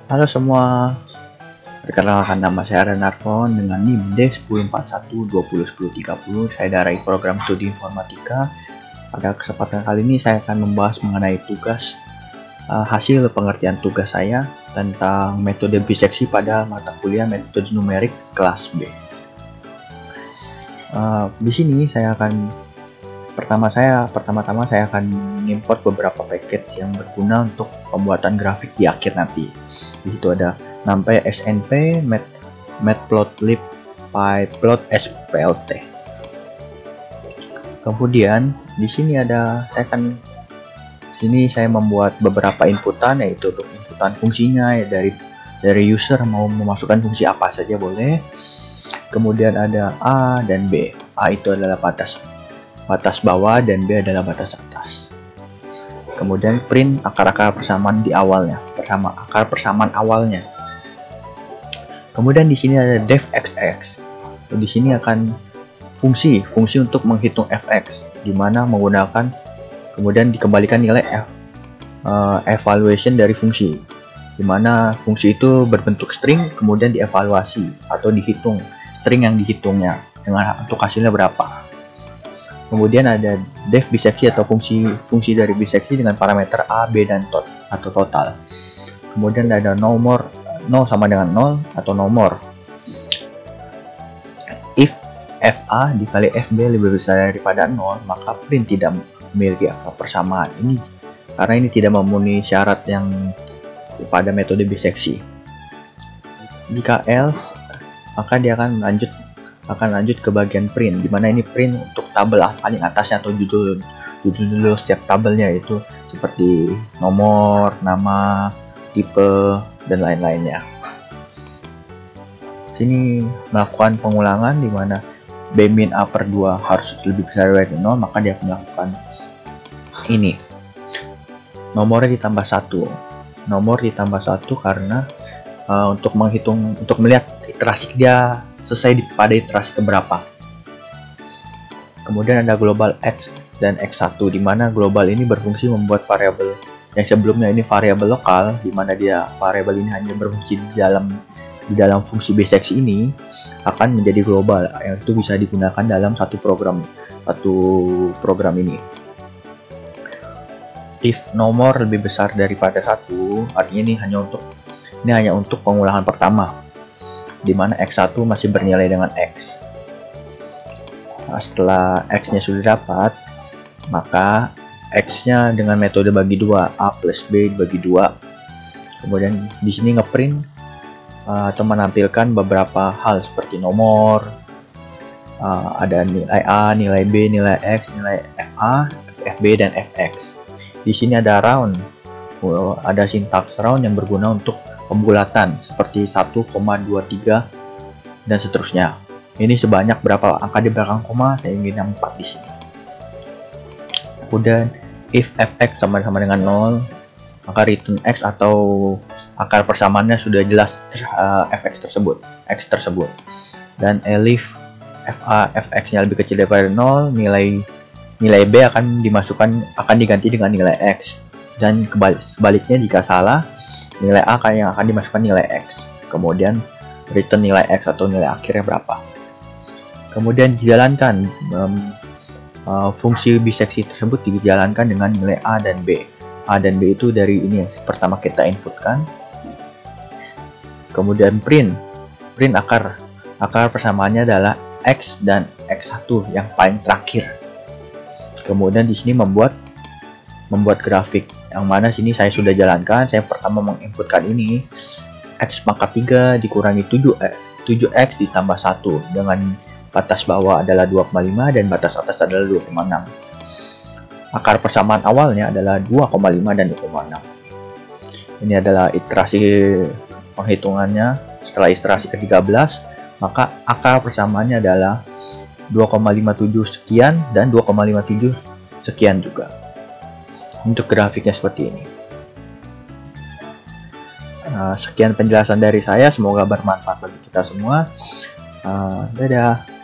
Halo semua, perkenalkan nama saya Renarfon dengan NIM D1041201030. Saya dari program studi informatika. Pada kesempatan kali ini saya akan membahas mengenai tugas hasil pengertian tugas saya tentang metode biseksi pada mata kuliah metode numerik kelas B. Di sini saya akan pertama-tama saya akan mengimport beberapa package yang berguna untuk pembuatan grafik di akhir nanti. Di situ ada NumPy, SNP, Matplotlib, PyPlot, SPLT. Kemudian di sini saya membuat beberapa inputan, yaitu untuk inputan fungsinya ya, dari user mau memasukkan fungsi apa saja boleh. Kemudian ada A dan B. A itu adalah batas bawah dan B adalah batas atas. Kemudian print akar-akar persamaan di awalnya, akar persamaan awalnya. Kemudian di sini ada def xx. Di sini akan fungsi untuk menghitung fx, di mana menggunakan kemudian dikembalikan nilai evaluation dari fungsi, di mana fungsi itu berbentuk string kemudian dievaluasi atau dihitung string yang dihitungnya dengan untuk hasilnya berapa. Kemudian ada def biseksi atau fungsi dari biseksi dengan parameter A, B, dan atau total. Kemudian ada nomor 0 sama dengan 0 atau nomor. If FA dikali FB lebih besar daripada 0, maka print tidak memiliki akar persamaan ini karena ini tidak memenuhi syarat yang pada metode biseksi. Jika else, maka dia akan lanjut ke bagian print, di mana ini print untuk tabel paling atasnya atau judul setiap tabelnya, itu seperti nomor, nama, tipe, dan lain-lainnya. Sini melakukan pengulangan di mana B min A per 2 harus lebih besar dari 0, maka dia melakukan ini. Nomornya ditambah 1. Nomor ditambah 1 karena untuk melihat iterasi dia selesai pada iterasi keberapa. Kemudian ada global x dan x1, di mana global ini berfungsi membuat variabel yang sebelumnya ini variabel lokal, di mana dia variabel ini hanya berfungsi di dalam fungsi biseksi ini akan menjadi global, yang itu bisa digunakan dalam satu program ini. If nomor lebih besar daripada 1, artinya ini hanya untuk pengulangan pertama, di mana x1 masih bernilai dengan x. Nah, setelah x-nya sudah dapat, maka x-nya dengan metode bagi 2, A plus B bagi 2. Kemudian di sini ngeprint atau menampilkan beberapa hal seperti nomor, ada nilai A, nilai B, nilai X, nilai FA, FB, dan FX. Di sini ada round, ada sintaks round yang berguna untuk pembulatan seperti 1,23 dan seterusnya. Ini sebanyak berapa angka di belakang koma, saya ingin yang 4 di sini. Kemudian if fx sama-sama dengan 0, maka return x atau akar persamaannya sudah jelas fx tersebut, x tersebut. Dan elif fx-nya lebih kecil daripada 0, nilai b akan diganti dengan nilai x. Dan sebaliknya jika salah, nilai A yang akan dimasukkan nilai X. Kemudian return nilai X atau nilai akhirnya berapa. Kemudian dijalankan fungsi biseksi tersebut dijalankan dengan nilai A dan B. A dan B itu dari ini yang pertama kita inputkan. Kemudian print akar persamaannya adalah X dan X1 yang paling terakhir. Kemudian di sini membuat grafik, yang mana sini saya sudah jalankan. Saya pertama menginputkan ini x pangkat 3 dikurangi 7x ditambah 1 dengan batas bawah adalah 2,5 dan batas atas adalah 2,6. Akar persamaan awalnya adalah 2,5 dan 2,6. Ini adalah iterasi penghitungannya. Setelah iterasi ke-13, maka akar persamaannya adalah 2,57 sekian dan 2,57 sekian juga. Untuk grafiknya seperti ini. Sekian penjelasan dari saya, semoga bermanfaat bagi kita semua. Dadah.